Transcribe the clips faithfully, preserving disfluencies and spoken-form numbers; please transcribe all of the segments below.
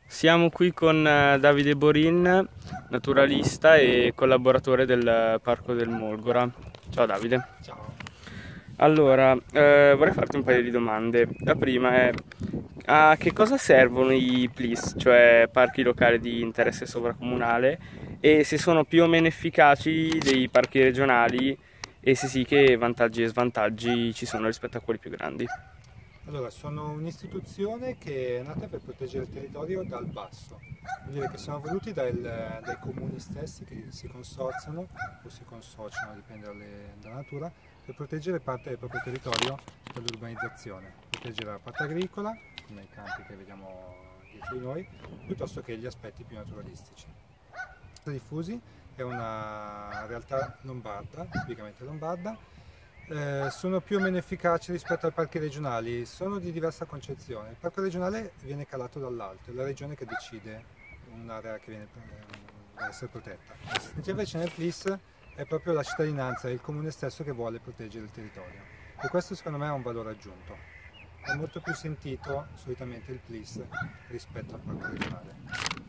Siamo qui con eh, Davide Borin, naturalista e collaboratore del Parco del Molgora. Ciao Davide. Ciao. Allora, eh, vorrei farti un paio di domande. La prima è: a che cosa servono i P L I S, cioè parchi locali di interesse sovracomunale, e se sono più o meno efficaci dei parchi regionali, e se sì, che vantaggi e svantaggi ci sono rispetto a quelli più grandi? Allora, sono un'istituzione che è nata per proteggere il territorio dal basso, vuol dire che sono voluti dal- dai comuni stessi che si consorziano o si consociano, dipende dalle- dalla natura, per proteggere parte del proprio territorio dall'urbanizzazione, proteggere la parte agricola, come i campi che vediamo dietro di noi, piuttosto che gli aspetti più naturalistici. Diffusi è una realtà lombarda, tipicamente lombarda. Eh, sono più o meno efficaci rispetto ai parchi regionali, sono di diversa concezione. Il parco regionale viene calato dall'alto, è la regione che decide un'area che viene eh, deve essere protetta. Mentre invece nel P L I S è proprio la cittadinanza, è il comune stesso che vuole proteggere il territorio. E questo secondo me ha un valore aggiunto. È molto più sentito solitamente il P L I S rispetto al parco regionale.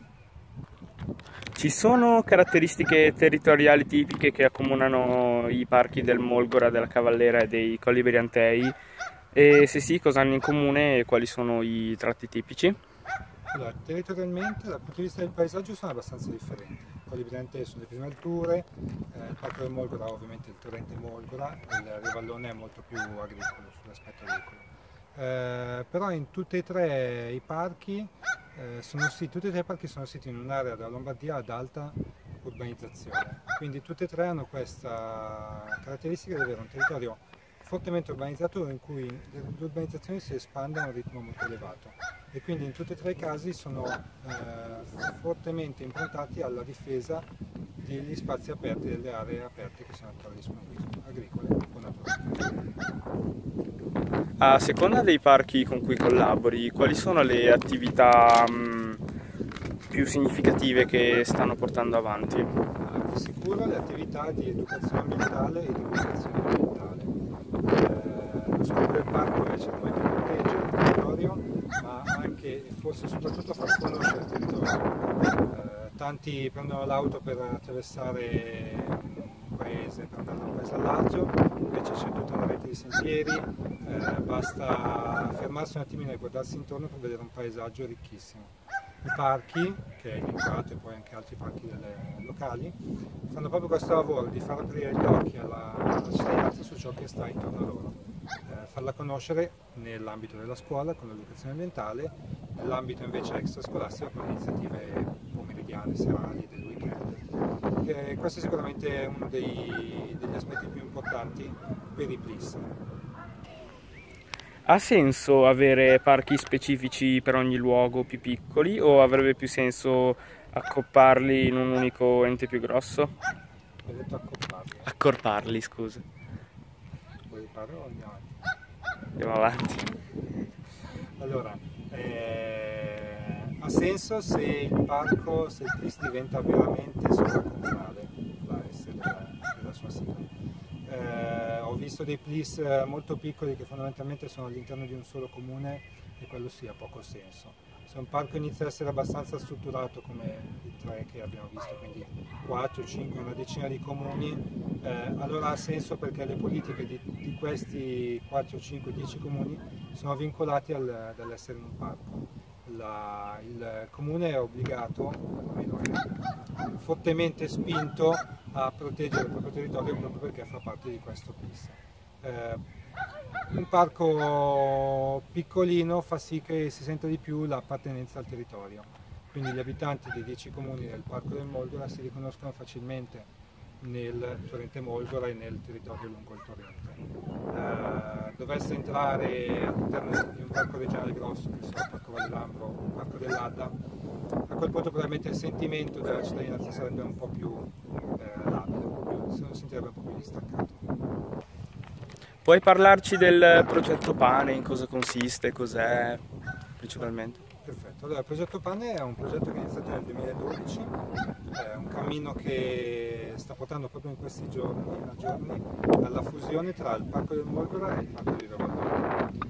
Ci sono caratteristiche territoriali tipiche che accomunano i parchi del Molgora, della Cavallera e dei Colli Briantei? E se sì, cosa hanno in comune e quali sono i tratti tipici? Allora, territorialmente, dal punto di vista del paesaggio, sono abbastanza differenti. I Colli Briantei sono le prime alture, eh, il Parco del Molgora ha ovviamente il torrente Molgora, il Rivallone è molto più agricolo, sull'aspetto agricolo. Eh, però in tutti e tre i parchi, eh, sono siti, tutti e tre i parchi sono siti in un'area della Lombardia ad alta urbanizzazione, quindi tutti e tre hanno questa caratteristica di avere un territorio fortemente urbanizzato in cui l'urbanizzazione si espande a un ritmo molto elevato e quindi in tutti e tre i casi sono eh, fortemente improntati alla difesa degli spazi aperti, delle aree aperte che sono attuali disponibili, agricole o naturali. A seconda dei parchi con cui collabori, quali sono le attività mh, più significative che stanno portando avanti? Di sicuro le attività di educazione ambientale e di educazione ambientale. Eh, lo scopo del parco è certamente proteggere il territorio, ma anche e forse soprattutto far conoscere il territorio. Eh, tanti prendono l'auto per attraversare un paese, per andare da un paese all'altro, invece c'è tutta una rete di sentieri, eh, basta fermarsi un attimino e guardarsi intorno per vedere un paesaggio ricchissimo. I parchi, che è elencato e poi anche altri parchi delle, locali, fanno proprio questo lavoro di far aprire gli occhi alla, alla cittadinanza su ciò che sta intorno a loro, eh, farla conoscere nell'ambito della scuola con l'educazione ambientale, nell'ambito invece extrascolastico con iniziative pomeridiane, serali, del weekend. E questo è sicuramente uno dei, degli aspetti più importanti per i P L I S. Ha senso avere parchi specifici per ogni luogo più piccoli o avrebbe più senso accopparli in un unico ente più grosso? Ho detto accopparli. Accorparli, scusa. Vuoi fare o andiamo avanti? Andiamo avanti. Allora, eh, ha senso se il parco, se il P L I S diventa veramente sovracomunale, la S della, della sua sigla. Eh, ho visto dei P L I S molto piccoli che fondamentalmente sono all'interno di un solo comune e quello sì ha poco senso. Se un parco inizia ad essere abbastanza strutturato come i tre che abbiamo visto, quindi quattro, cinque, una decina di comuni, eh, allora ha senso perché le politiche di, di questi quattro, cinque, dieci comuni sono vincolati al, dall'essere in un parco. La, il comune è obbligato, almeno è fortemente spinto a proteggere il proprio territorio proprio perché fa parte di questo P I S. Eh, un parco piccolino fa sì che si senta di più l'appartenenza al territorio, quindi gli abitanti dei dieci comuni del Parco del Molgora si riconoscono facilmente nel torrente Molgora e nel territorio lungo il torrente. Eh, dovesse entrare all'interno di un parco regionale grosso, che sia il Parco Valle Lambro o il Parco dell'Adda, a quel punto probabilmente il sentimento della cittadinanza sarebbe un po' più eh, labile, un po' più, si sentirebbe un po' più distaccato. Puoi parlarci del progetto Pane, in cosa consiste, cos'è principalmente? Perfetto, allora il progetto Pane è un progetto che è iniziato nel duemiladodici, è un cammino che sta portando proprio in questi giorni, a giorni alla fusione tra il Parco del Molgora e il Parco di Rovallone.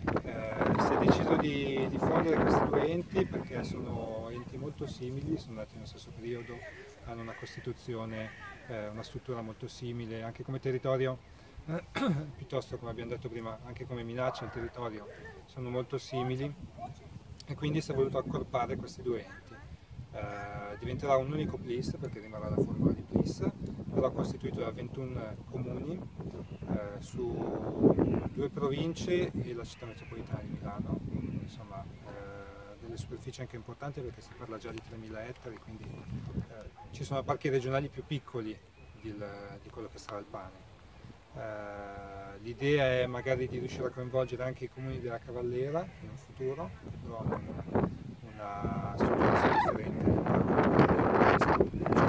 Eh, si è deciso di, di fondere questi due enti perché sono enti molto simili, sono nati nello stesso periodo, hanno una costituzione, eh, una struttura molto simile, anche come territorio, eh, piuttosto come abbiamo detto prima, anche come minaccia al territorio, sono molto simili e quindi si è voluto accorpare questi due enti. Eh, diventerà un unico P L I S perché rimarrà la formula di P L I S, però costituito da ventuno comuni eh, su due province e la città metropolitana di Milano, quindi, insomma eh, delle superfici anche importanti perché si parla già di tremila ettari, quindi eh, ci sono parchi regionali più piccoli di, di quello che sarà il pane. Eh, l'idea è magari di riuscire a coinvolgere anche i comuni della Cavallera in un futuro, che però hanno una strutturazione differente del parco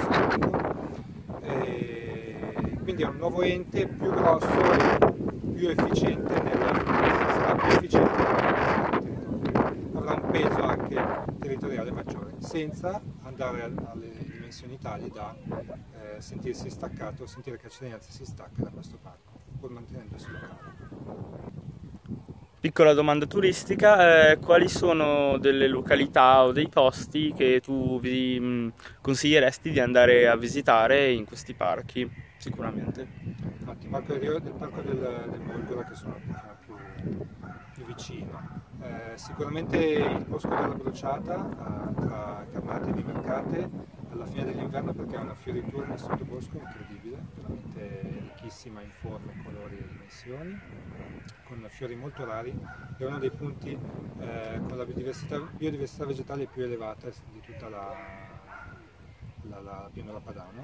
e quindi è un nuovo ente più grosso e più efficiente nel, sarà più efficiente nella avrà un peso anche territoriale maggiore senza andare alle dimensioni tali da eh, sentirsi staccato, sentire che la cittadinanza si stacca da questo parco pur mantenendosi locale. Piccola domanda turistica, eh, quali sono delle località o dei posti che tu vi mh, consiglieresti di andare a visitare in questi parchi? Sicuramente. Infatti, il parco del, del parco del, del Morgora che sono più, più vicino. Eh, sicuramente il Bosco della Brociata eh, tra Carmate e Vimercate alla fine dell'inverno perché è una fioritura nel sottobosco incredibile, veramente ricchissima in forme, colori e dimensioni, con fiori molto rari, è uno dei punti eh, con la biodiversità, biodiversità vegetale più elevata di tutta la, la, la pianura padana.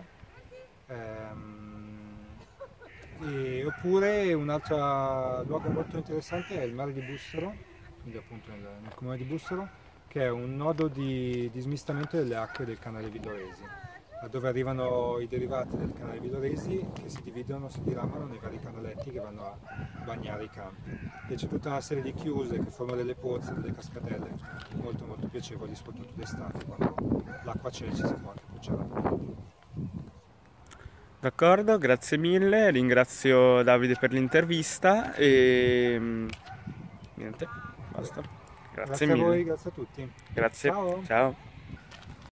Ehm, e, oppure un altro luogo molto interessante è il mare di Bussero, quindi appunto nel, nel comune di Bussero, che è un nodo di, di smistamento delle acque del canale Villoresi, da dove arrivano i derivati del canale Villoresi che si dividono, si diramano nei vari canaletti che vanno a bagnare i campi. E c'è tutta una serie di chiuse che formano delle pozze, delle cascatelle molto molto piacevoli, soprattutto d'estate, quando l'acqua c'è ci si può anche cucciare un po'. D'accordo, grazie mille, ringrazio Davide per l'intervista e niente, basta. Grazie, Grazie a mille. voi, grazie a tutti. Grazie, Ciao. ciao.